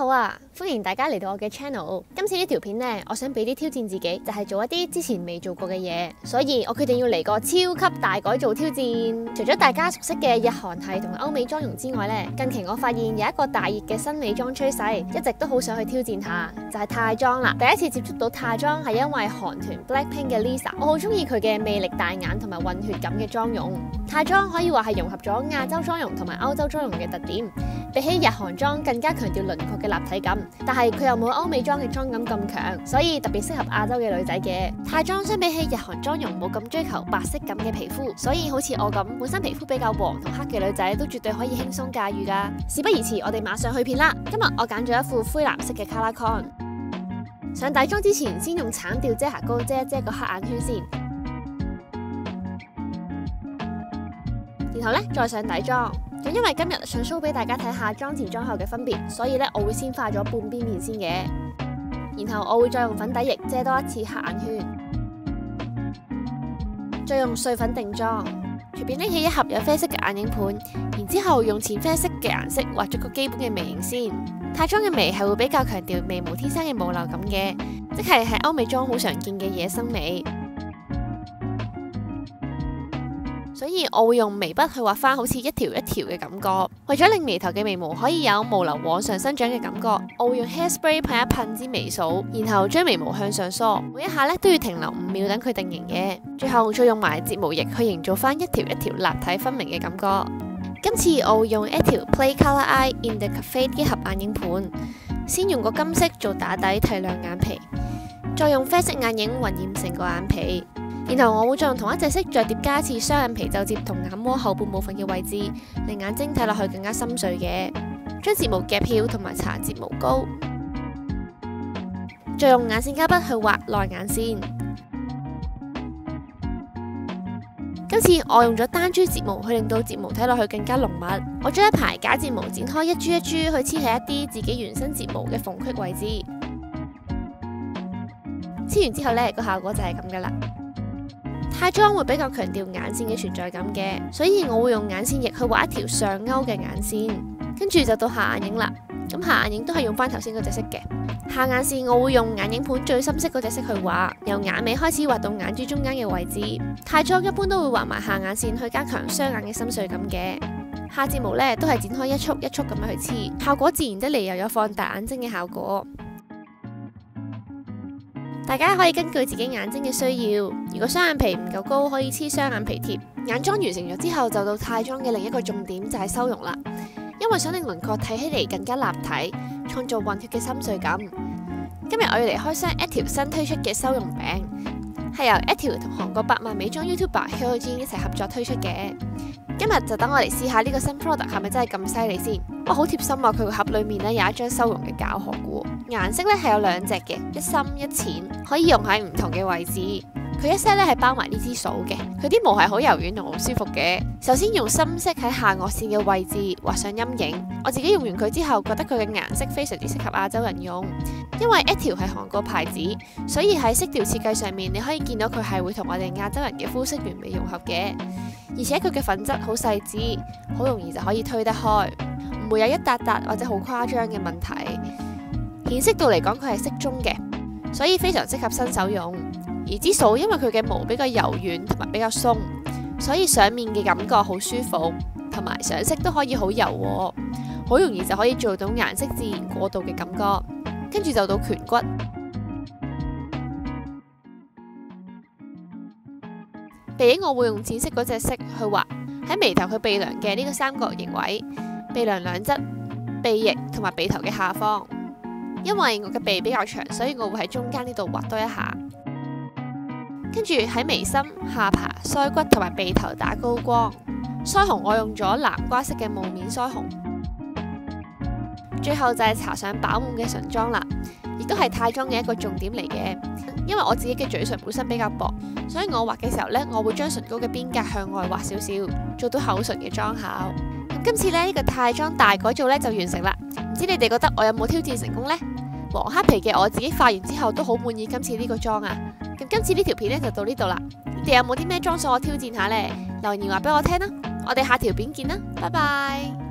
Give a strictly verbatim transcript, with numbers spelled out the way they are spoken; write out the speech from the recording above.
好啊！歡迎大家嚟到我嘅 channel。今次呢條片呢，我想俾啲挑戰自己，就係做一啲之前未做過嘅嘢，所以我決定要嚟個超級大改造挑戰。除咗大家熟悉嘅日韓系同歐美妝容之外呢，近期我發現有一個大熱嘅新美妝趨勢，一直都好想去挑戰下，就係泰妝啦。第一次接觸到泰妝係因為韓團 Blackpink 嘅 Lisa， 我好中意佢嘅魅力大眼同埋混血感嘅妝容。泰妝可以話係融合咗亞洲妝容同埋歐洲妝容嘅特點，比起日韓妝更加強調輪廓嘅立體感，但係佢又冇歐美妝嘅妝感咁強，所以特別適合亞洲嘅女仔嘅。泰妝相比起日韓妝容冇咁追求白色感嘅皮膚，所以好似我咁本身皮膚比較黃同黑嘅女仔都絕對可以輕鬆駕馭噶。事不宜遲，我哋馬上去片啦！今日我揀咗一副灰藍色嘅 Color Con。上底妝之前，先用橙調遮瑕膏遮一遮個黑眼圈先，然後咧再上底妝。咁因為今日想 show 俾大家睇下妝前妝後嘅分別，所以咧我會先化咗半邊面先嘅，然後我會再用粉底液遮多一次黑眼圈，再用碎粉定妝。隨便拎起一盒有啡色嘅眼影盤，然之後用淺啡色嘅顏色畫咗個基本嘅眉形先。泰妝嘅眉係會比較強調眉毛天生嘅霧流感嘅，即係喺歐美妝好常見嘅野生眉。所以我會用眉筆去畫翻好似一條一條嘅感覺，為咗令眉頭嘅眉毛可以有霧流往上生長嘅感覺，我會用 hairspray 噴一噴支眉掃，然後將眉毛向上梳，每一下咧都要停留五秒等佢定型嘅，最後再用埋睫毛液去營造翻一條一條立體分明嘅感覺。今次我會用 Etude Play Color Eye in the Cafe 機盒眼影盤，先用個金色做打底提亮眼皮，再用啡色眼影暈染成個眼皮。然後我會再用同一隻色再疊加一次雙眼皮皺摺同眼窩後半部分嘅位置，令眼睛睇落去更加深邃嘅。將睫毛夾翹同埋搽睫毛膏，再用眼線膠筆去畫內眼線。今次我用咗單珠睫毛去令到睫毛睇落去更加濃密。我將一排假睫毛剪開一珠一珠去黐喺一啲自己原生睫毛嘅縫隙位置。黐完之後呢，個效果就係咁噶啦。泰妝會比較強調眼線嘅存在感嘅，所以我會用眼線液去畫一條上勾嘅眼線，跟住就到下眼影啦。咁下眼影都係用翻頭先嗰隻色嘅。下眼線我會用眼影盤最深色嗰隻色去畫，由眼尾開始畫到眼珠中間嘅位置。泰妝一般都會畫埋下眼線去加強雙眼嘅深邃感嘅。下睫毛呢都係剪開一束一束咁樣去黐，效果自然得嚟又有放大眼睛嘅效果。大家可以根據自己眼睛嘅需要，如果雙眼皮唔夠高，可以黐雙眼皮貼。眼妝完成咗之後，就到泰妝嘅另一個重點就係修容啦。因為想令輪廓睇起嚟更加立體，創造混血嘅深邃感。今日我要嚟開箱 Etude 新推出嘅修容餅，係由 Etude 同韓國百萬美妝 YouTuber Hyojin 一齊合作推出嘅。今日就等我嚟試下呢個新 product 係咪真係咁犀利先。哇，好貼心啊！佢個盒裏面咧有一張修容嘅教學嘅，顏色咧係有兩隻嘅，一深一淺，可以用喺唔同嘅位置。佢一 set 咧係包埋呢支掃嘅，佢啲毛係好柔軟同好舒服嘅。首先用深色喺下顎線嘅位置畫上陰影。我自己用完佢之後，覺得佢嘅顏色非常之適合亞洲人用，因為 Etude 係韓國牌子，所以喺色調設計上面，你可以見到佢係會同我哋亞洲人嘅膚色完美融合嘅。而且佢嘅粉質好細緻，好容易就可以推得開，唔會有一笪笪或者好誇張嘅問題。顯色度嚟講，佢係適中嘅，所以非常適合新手用。而支掃因為佢嘅毛比較柔軟同埋比較鬆，所以上面嘅感覺好舒服，同埋上色都可以好柔和，好容易就可以做到顏色自然過渡嘅感覺。跟住就到顴骨，鼻影我會用淺色嗰隻色去畫喺眉頭佢鼻梁嘅呢個三角形位、鼻梁兩側、鼻翼同埋鼻頭嘅下方。因為我嘅鼻比較長，所以我會喺中間呢度畫多一下。跟住喺眉心、下巴、腮骨同埋鼻頭打高光。腮紅我用咗南瓜色嘅霧面腮紅。最後就係搽上飽滿嘅唇妝啦，亦都係泰妝嘅一個重點嚟嘅。因為我自己嘅嘴唇本身比較薄，所以我畫嘅時候呢，我會將唇膏嘅邊格向外畫少少，做到厚唇嘅妝效。咁今次呢，呢個泰妝大改造呢就完成啦。唔知你哋覺得我有冇挑戰成功呢？黃黑皮嘅我自己化完之後都好滿意今次呢個妝啊！咁今次呢條片呢就到呢度啦。你哋有冇啲咩妝想我挑戰下呢？留言話俾我聽啦！我哋下條片見啦，拜拜。